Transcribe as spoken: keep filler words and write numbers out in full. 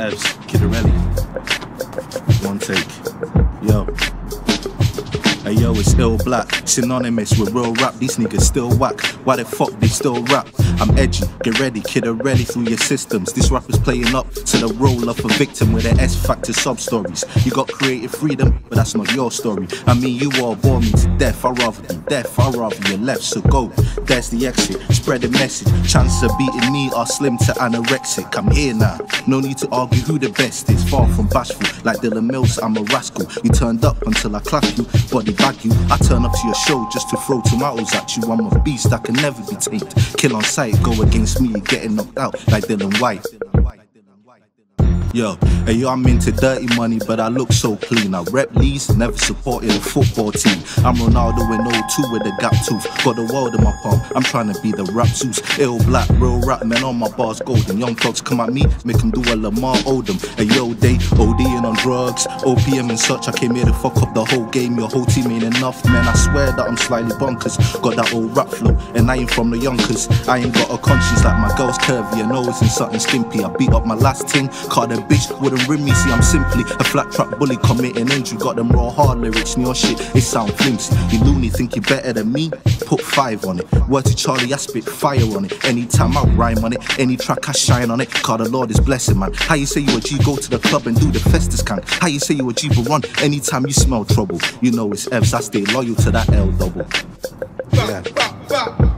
EvZ, Kidderelli. One take. Yo. Hey yo, it's ill black, synonymous with real rap. These niggas still whack, why the fuck they still rap? I'm edgy, get ready, Kidderelli through your systems. This rapper's playing up to the role of a victim with the S-Factor sub-stories. You got creative freedom, but that's not your story. I mean, you all bore me to death, I'd rather be deaf, I'd rather you left. So go, there's the exit, spread the message. Chances of beating me are slim to anorexic. I'm here now, no need to argue who the best is. Far from bashful, like Dylan Mills, I'm a rascal. You turned up until I clap you, body bag you. I turn up to your show just to throw tomatoes at you. I'm a beast that can never be tamed. Kill on sight, go against me, getting knocked out like Dylan White. Yo, hey yo, I'm into dirty money, but I look so clean. I rep Leeds, never supported a football team. I'm Ronaldo in oh two with a gap tooth. Got the world in my palm, I'm trying to be the rap Zeus. Ill black, real rap, man, on my bars golden. Young folks come at me, make them do a Lamar Odom. Hey yo, they ODing on drugs, O P M and such. I came here to fuck up the whole game, your whole team ain't enough, man. I swear that I'm slightly bonkers. Got that old rap flow, and I ain't from the youngers. I ain't got a conscience like my girl's curvy and always in something skimpy. I beat up my last ting, caught a bitch wouldn't rim me. See, I'm simply a flat track bully committing injury. Got them raw hard lyrics and your shit, it sound flimsy. You loony think you better than me? Put five on it. Word to Charlie, I spit fire on it. Anytime I rhyme on it, any track I shine on it. Cause the Lord is blessing, man. How you say you a G, go to the club and do the Festus can? How you say you a G, but run anytime you smell trouble? You know it's EvZ, I stay loyal to that L double. Yeah.